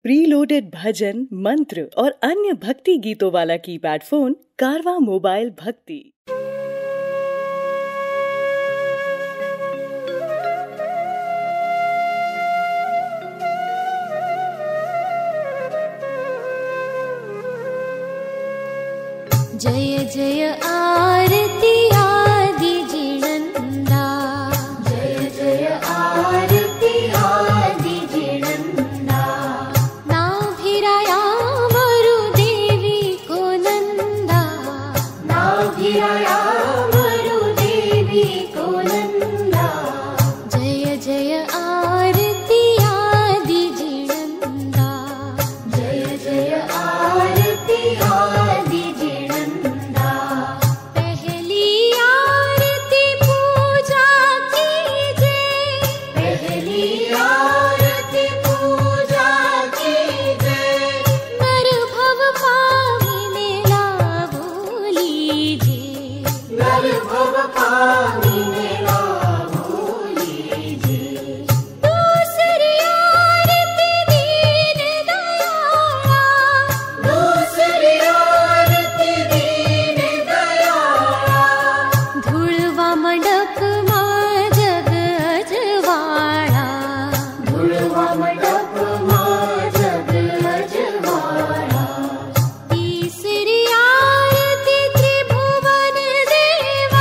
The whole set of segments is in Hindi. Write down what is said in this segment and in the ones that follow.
प्रीलोडेड भजन, मंत्र और अन्य भक्ति गीतों वाला कीपैड फोन कारवा मोबाइल भक्ति। जय जय आरती आदि जिणंदा, जय जय आरती आदि जिणंदा। नाभिराया वरुदेवी को नंदा, नाभिराया वरुदेवी को नंदा। जय जय आरती आदि जिणंदा, जय जय आरती आदि जिणंदा। पहली आरती पूजा कीजे, पहली आरती पूजा कीजे। नर भव पाविने लाभो लीजे, नर भव पाविने लाभो लीजे। दूसरी आरती दीन दयाला, दूसरी आरती दीन दयाला। धुळवा मंडप मा जग अजवाळा, धुळवा मंडप मा जग अजवाळा। तीसरी आरती त्रिभुवन देवा,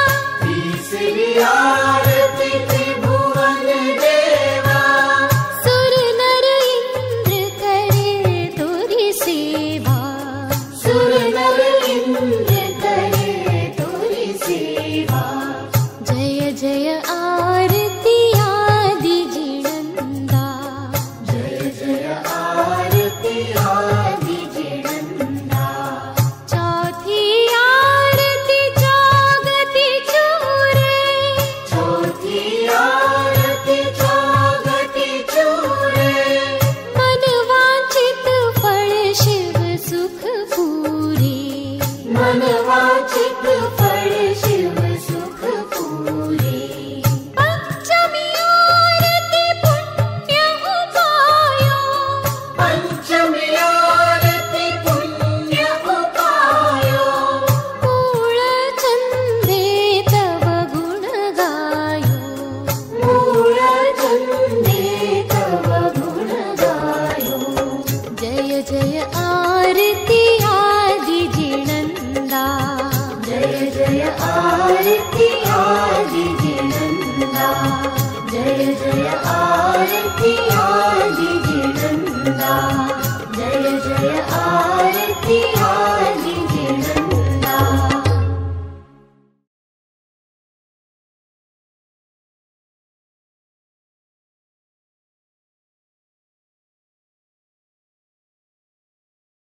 तीसरी आरती त्रिभुवन देवा। सुर नर इंद्र करे तोरी सेवा, सुर नर इंद्र करे तोरी सेवा। जय जय आरती आदि जिणंदा, जय जय आरती आदि जिणंदा। चौथी आरती जागती चूरे, चौथी आरती जागती चूरे। मन वांछित फल शिव सुख पूरे, मन वांछित फल शिव सुख पूरे। पंचमी आरती पुण्य उपायो, पंचमी आरती पुण्य उपायो। मूळ चंदे तव गुण गायो, मूळ चंदे तव गुण गायो। जय जय आरती आदि जिणंदा, जय जय आरती आदि जिणंदा। जय जय आरती आदि जिणंदा, जय जय आरती